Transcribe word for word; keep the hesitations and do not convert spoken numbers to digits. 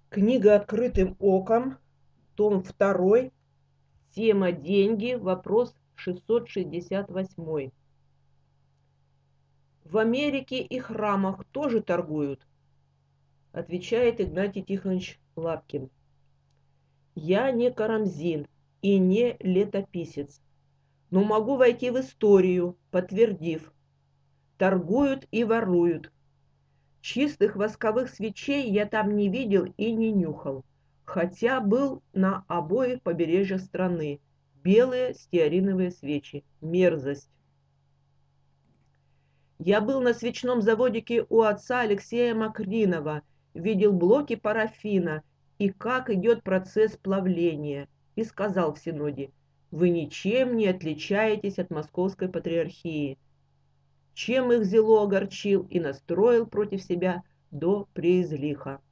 Книга «Открытым оком», том второй, тема «Деньги», вопрос шестьсот шестьдесят восемь. В Америке и храмах тоже торгуют, отвечает Игнатий Тихонович Лапкин. Я не Карамзин и не летописец, но могу войти в историю, подтвердив: торгуют и воруют. Чистых восковых свечей я там не видел и не нюхал, хотя был на обоих побережьях страны. Белые стеариновые свечи. Мерзость. Я был на свечном заводике у отца Алексея Макринова, видел блоки парафина и как идет процесс плавления, и сказал в синоде: вы ничем не отличаетесь от московской патриархии. Чем их зело огорчил и настроил против себя до преизлиха.